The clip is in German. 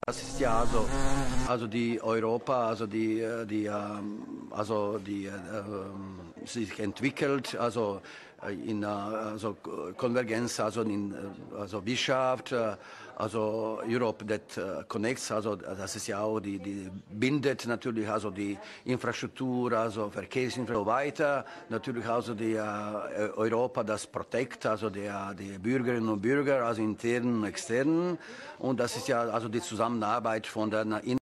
Das ist ja also die Europa, sich entwickelt, in Konvergenz, also Wirtschaft, also Europe that connects, also das ist ja auch die bindet natürlich also die Infrastruktur, also Verkehrsinfrastruktur und so weiter, natürlich also die Europa, das protect, also die Bürgerinnen und Bürger, also internen und externen, und das ist ja also die Zusammenarbeit von der